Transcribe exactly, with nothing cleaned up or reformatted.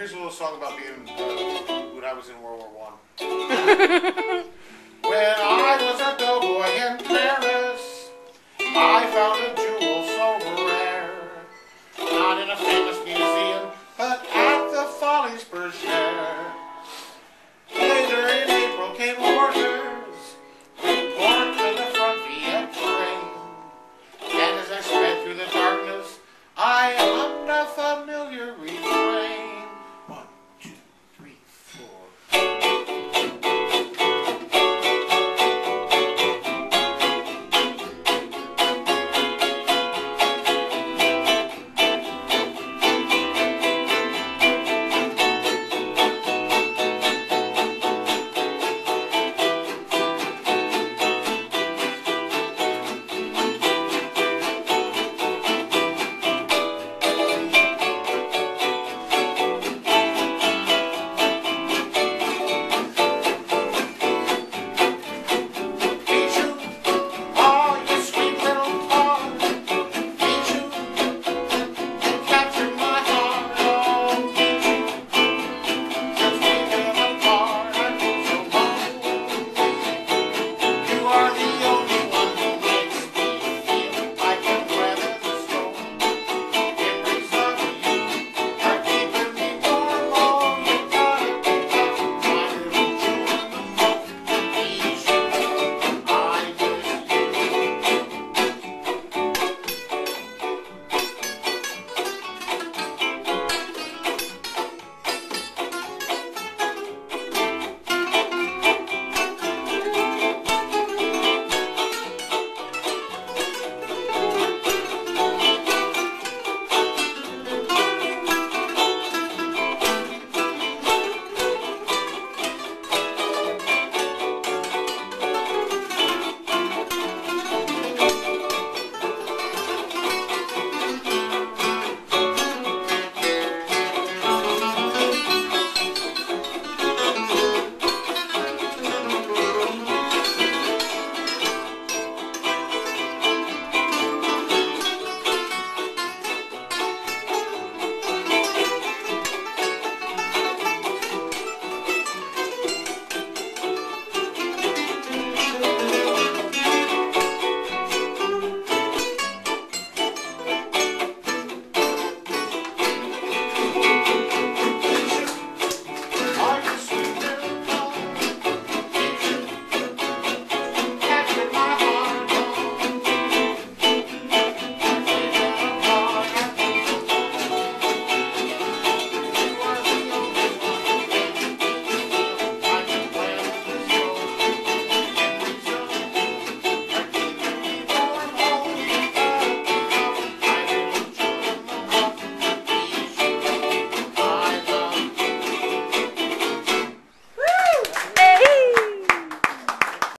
here's a little song about being uh, when I was in World War One. When I was a doughboy in Paris, I found a jewel so rare, not in a famous museum, but at the Follies Bergère. Later in April came order